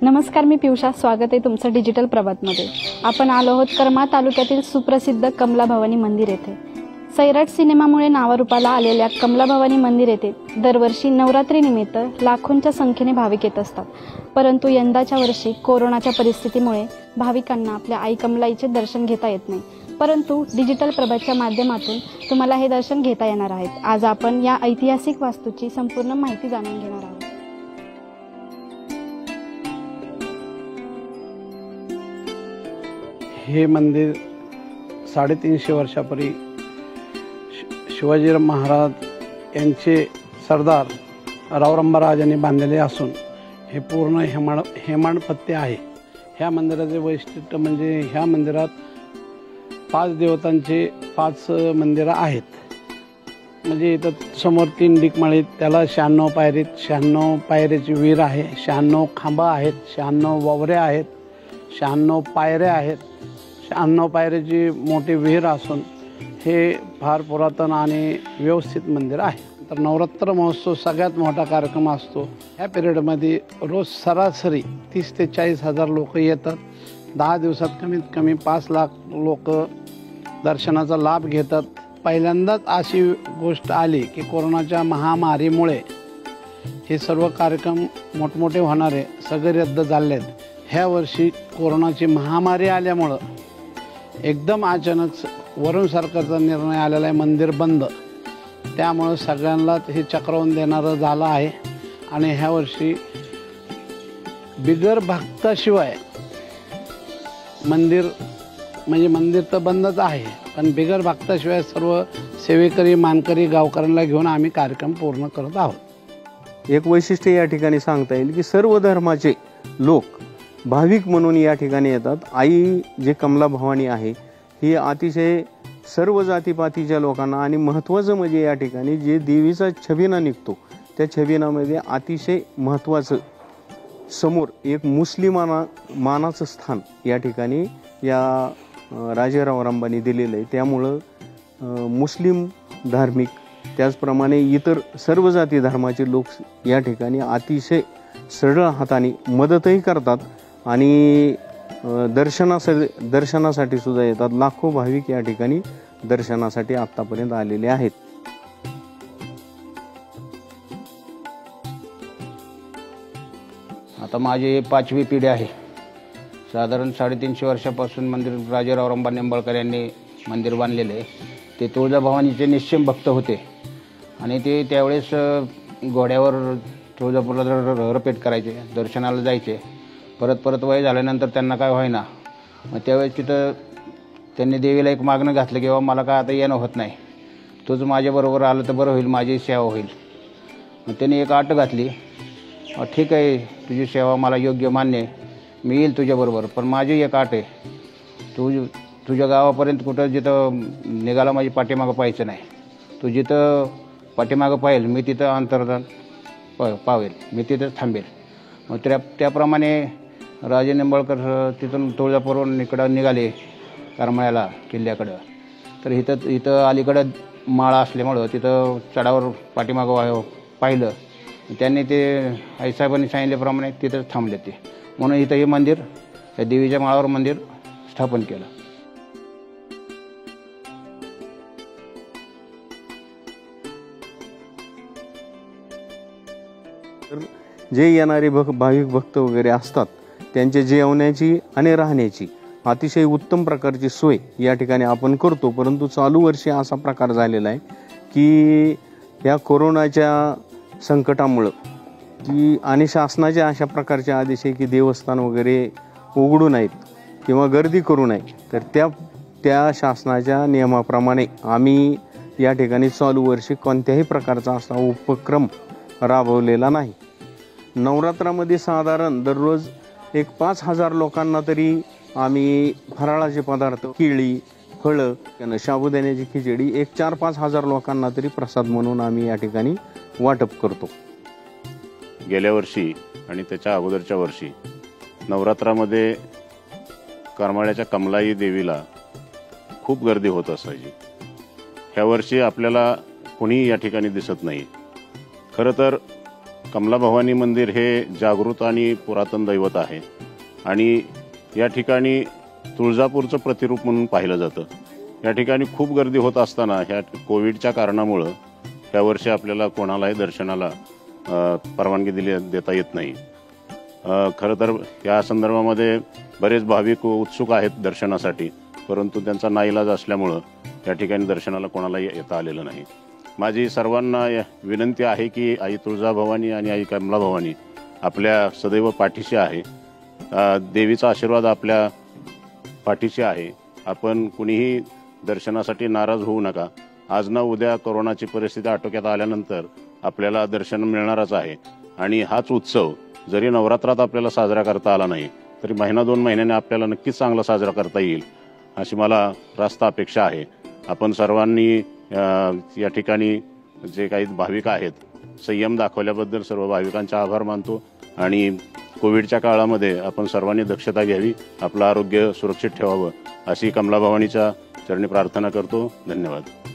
नमस्कार, मी पियुषा. स्वागत आहे तुमचं डिजिटल प्रभातमध्ये. आपण आलो आहोत करमाळ तालुक्यातील सुप्रसिद्ध कमला भवानी मंदिर येथे. सैराट सिनेमामुळे नावारूपाला आलेल्या कमला भवानी मंदिर येथे दरवर्षी नवरात्रीनिमित्त लाखोंच्या संख्येने भाविक येत असतात. परंतु यंदाच्या वर्षी कोरोनाच्या परिस्थितीमुळे भाविकांना आपल्या आई कमलाईचे दर्शन घेता येत नाही. परंतु डिजिटल प्रभातच्या माध्यमातून तुम्हाला हे दर्शन घेता येणार आहेत. आज आपण या ऐतिहासिक वास्तूची संपूर्ण माहिती जाणून घेणार आहोत. हे मंदिर 350 वर्षापूर्वी शिवाजी महाराज यांचे सरदार रावरांबाराजांनी बांधलेले असून हे पूर्ण हेमाडपत्ती आहे. ह्या मंदिराचे वैशिष्ट्य म्हणजे ह्या मंदिरात 5 देवतांचे 5 मंदिरं आहेत. म्हणजे इथं समोर 3 डिकमाळीत त्याला 96 पायरीत 96 पायरीची विहीर आहे, 96 खांबा आहेत, 96 वावरे आहेत, 96 पायऱ्या आहेत, 96 पायऱ्याची मोठी विहीर असून हे फार पुरातन आणि व्यवस्थित मंदिर आहे. तर नवरात्र महोत्सव सगळ्यात मोठा कार्यक्रम असतो. ह्या पिरियडमध्ये रोज सरासरी 30 ते 40 हजार लोक येतात. 10 दिवसात कमीत कमी 5 लाख लोक दर्शनाचा लाभ घेतात. पहिल्यांदाच अशी गोष्ट आली की कोरोनाच्या महामारीमुळे हे सर्व कार्यक्रम मोठमोठे होणारे सगळे रद्द झालेत. ह्या वर्षी कोरोनाची महामारी आल्यामुळं एकदम अचानक वरून सरकारचा निर्णय आलेला आहे, मंदिर बंद. त्यामुळं सगळ्यांना हे चक्रावून देणारं झालं आहे. आणि ह्या वर्षी बिगर भक्ताशिवाय मंदिर तर बंदच आहे, पण बिगर भक्ताशिवाय सर्व सेवेकरी मानकरी गावकऱ्यांना घेऊन आम्ही कार्यक्रम पूर्ण करत आहोत. एक वैशिष्ट्य या ठिकाणी सांगता येईल की सर्व धर्माचे लोक भाविक म्हणून या ठिकाणी येतात. आई जे कमला भवानी आहे ही अतिशय सर्व जातीपातीच्या लोकांना, आणि महत्त्वाचं म्हणजे या ठिकाणी जे देवीचा छबिना निघतो त्या छबिनामध्ये अतिशय महत्त्वाचं समोर एक मुस्लिमानाचं स्थान या ठिकाणी या राजे रावरांबांनी दिलेलं आहे. त्यामुळं मुस्लिम धार्मिक त्याचप्रमाणे इतर सर्व जाती धर्माचे लोक या ठिकाणी अतिशय सरळ हाताने मदतही करतात आणि दर्शनासाठी सुद्धा येतात. लाखो भाविक या ठिकाणी दर्शनासाठी आतापर्यंत आलेले आहेत. आता माझी 5वी पिढी आहे. साधारण 350 वर्षापासून मंदिर राजे रावरांबा निंबाळकर यांनी मंदिर बांधलेले आहे. ते तुळजाभवानीचे निश्चिम भक्त होते आणि ते त्यावेळेस घोड्यावर तुळजापूरला रपेट करायचे, दर्शनाला जायचे. परत वय झाल्यानंतर त्यांना काय व्हायना, मग त्यावेळेस तिथं त्यांनी देवीला एक मागणं घातलं की बाबा मला काय आता येणं होत नाही, तूच माझ्याबरोबर आलं तर बरं होईल, माझी सेवा होईल. मग त्यांनी एक अट घातली, ठीक आहे तुझी सेवा मला योग्य मान्य आहे, मी येईल तुझ्याबरोबर, पण माझी एक अट आहे, तुझ्या गावापर्यंत कुठं जिथं निघाला माझी पाठीमागं पाहायचं नाही. तू जिथं पाठीमागं पाहिल मी तिथं अंतर्धान पावेल, मी तिथंच थांबेल. मग त्याप्रमाणे राजे निंबाळकर तिथून तुळजापूरवरून इकडं निघाले करमाळ्याला किल्ल्याकडं. तर इथं अलीकडं माळा असल्यामुळं तिथं चढावर पाठीमागं पाहिलं. त्यांनी ते आईसाहेबांनी सांगितल्याप्रमाणे तिथंच थांबले ते. म्हणून इथं हे मंदिर, त्या देवीच्या माळावर मंदिर स्थापन केलं. जे येणारे भाविक भक्त वगैरे असतात त्यांच्या जेवण्याची आणि राहण्याची अतिशय उत्तम प्रकारची सोय या ठिकाणी आपण करतो. परंतु चालू वर्षी असा प्रकार झालेला आहे की या कोरोनाच्या संकटामुळं की आणि शासनाचे अशा प्रकारचे आदेश आहे की देवस्थान वगैरे उघडू नाहीत किंवा गर्दी करू नये. तर त्या शासनाच्या नियमाप्रमाणे आम्ही या ठिकाणी चालू वर्षी कोणत्याही प्रकारचा असा उपक्रम राबवलेला नाही. नवरात्रामध्ये साधारण दररोज एक 5,000 लोकांना तरी आम्ही फराळाचे पदार्थ, केळी, फळं, साबुदाण्याची खिचडी एक 4-5 हजार लोकांना तरी प्रसाद म्हणून आम्ही या ठिकाणी वाटप करतो. गेल्या वर्षी आणि त्याच्या अगोदरच्या वर्षी नवरात्रामध्ये करमाळ्याच्या कमलाई देवीला खूप गर्दी होत असायची. ह्या वर्षी आपल्याला कोणीही या ठिकाणी दिसत नाही. खरं तर कमला भवानी मंदिर हे जागृत आणि पुरातन दैवत आहे आणि या ठिकाणी तुळजापूरचं प्रतिरूप म्हणून पाहिलं जातं. या ठिकाणी खूप गर्दी होत असताना ह्या कोविडच्या कारणामुळं या वर्षी आपल्याला कोणालाही दर्शनाला परवानगी देता येत नाही. खरं तर या संदर्भामध्ये बरेच भाविक उत्सुक आहेत दर्शनासाठी, परंतु त्यांचा नाईलाज असल्यामुळं या ठिकाणी दर्शनाला कोणाला येता आलेलं नाही. माझी सर्वांना विनंती आहे की आई तुळजाभवानी आणि आई कमला भवानी आपल्या सदैव पाठीशी आहे. देवीचा आशीर्वाद आपल्या पाठीशी आहे. आपण कुणीही दर्शनासाठी नाराज होऊ नका. आज ना उद्या कोरोनाची परिस्थिती आटोक्यात आल्यानंतर आपल्याला दर्शन मिळणारच आहे आणि हाच उत्सव जरी नवरात्रात आपल्याला साजरा करता आला नाही तरी महिना 2 महिन्याने आपल्याला नक्कीच चांगला साजरा करता येईल अशी मला रास्त अपेक्षा आहे. आपण सर्वांनी या ठिकाणी जे काही भाविक आहेत संयम दाखवल्याबद्दल सर्व भाविकांचे आभार मानतो आणि कोविडच्या काळामध्ये आपण सर्वांनी दक्षता घ्यावी, आपलं आरोग्य सुरक्षित ठेवावं अशी कमला भवानीच्या चरणी प्रार्थना करतो. धन्यवाद.